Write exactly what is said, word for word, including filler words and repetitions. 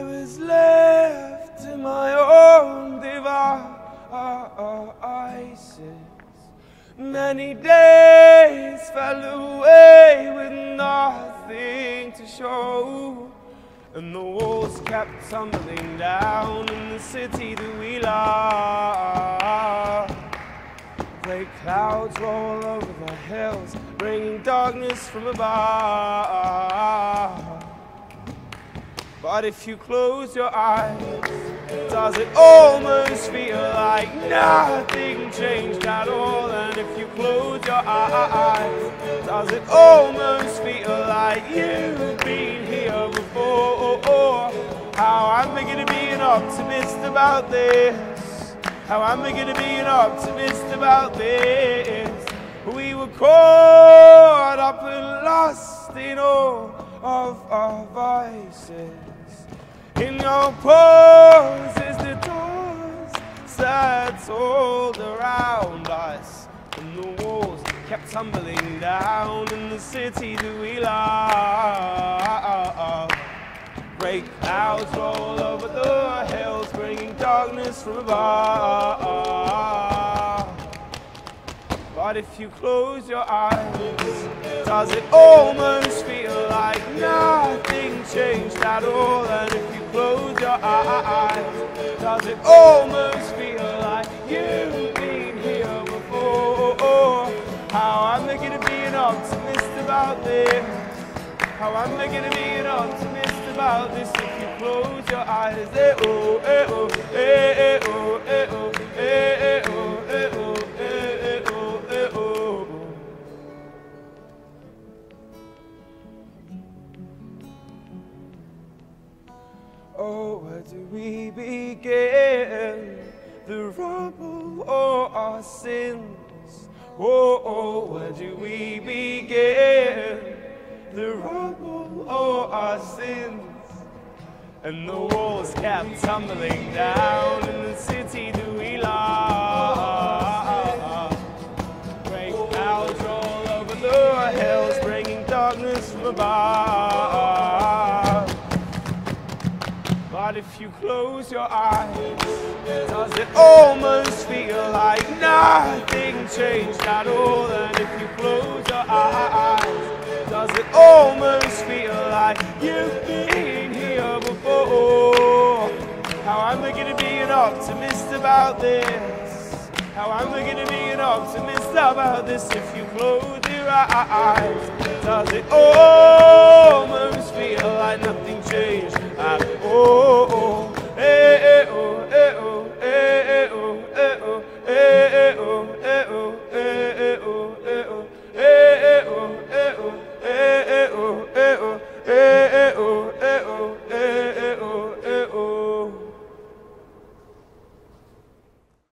was left to my own devices. Many days fell away with nothing to show, and the walls kept tumbling down in the city that we love. Great clouds roll over the hills, bringing darkness from above. But if you close your eyes, does it almost feel like nothing changed at all? And if you close your eyes, does it almost feel like you've been here before? How am I gonna be an optimist about this? How am I gonna be an optimist about this? We were caught up and lost in all of our vices. In your poses, the doors settled around us, and the walls kept tumbling down in the city that we love. Great clouds roll over the hills, bringing darkness from above. But if you close your eyes, does it almost feel like nothing changed at all? And if you close your eyes, does it almost feel like you've been here before? How am I gonna be an optimist about this? How am I gonna be an optimist about this if you close your eyes? Eh oh, eh oh, eh eh oh, eh oh, eh eh oh, eh oh, eh eh oh, eh oh. Oh, where do we begin? The rubble or our sins? Oh, oh, where do we begin? The rubble or our sins? And the walls kept tumbling down in the city that we love. Great clouds roll over the hills, bringing darkness from above. But if you close your eyes, does it almost feel like nothing changed at all? And if you close your eyes, does it almost feel like you've been here before? How am I gonna be an optimist about this? How am I gonna be an optimist about this if you close your eyes? Does it almost feel like nothing changed